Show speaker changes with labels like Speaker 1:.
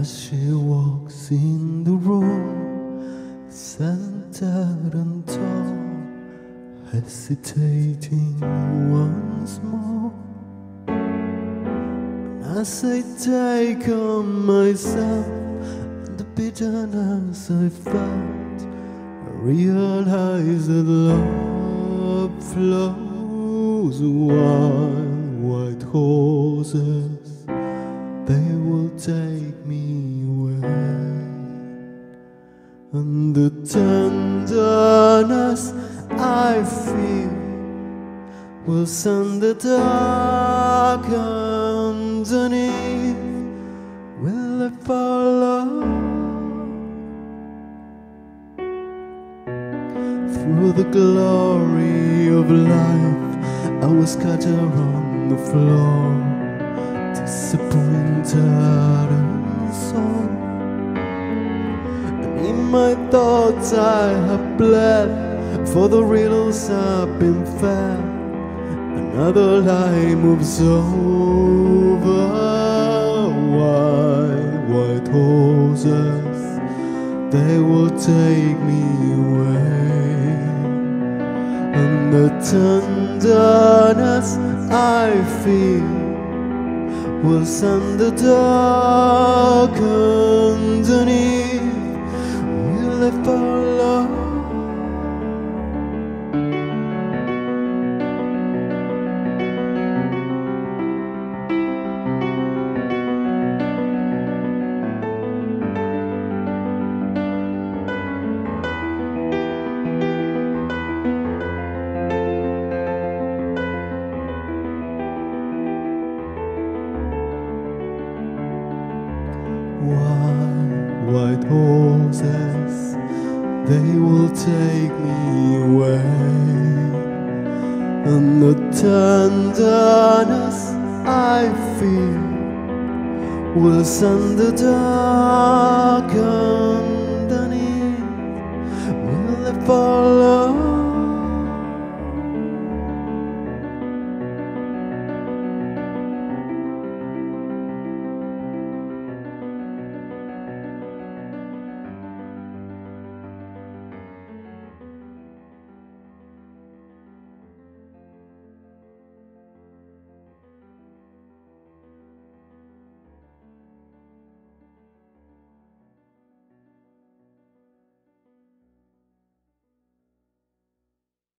Speaker 1: As she walks in the room, centered and tall, hesitating once more. And as I take on myself and the bitterness I felt, I realize that love flows while white horses, they will take me away. And the tenderness I feel will send the dark underneath. Will I follow through the glory of life? I was scattered on the floor, disappointed and sore. And in my thoughts I have bled for the riddles I've been fed. Another lie moves over, white horses, they will take me away. And the tenderness I feel will send the dark underneath. Will I follow? White horses, they will take me away. And the tenderness I feel will send the dark underneath. Will I fall?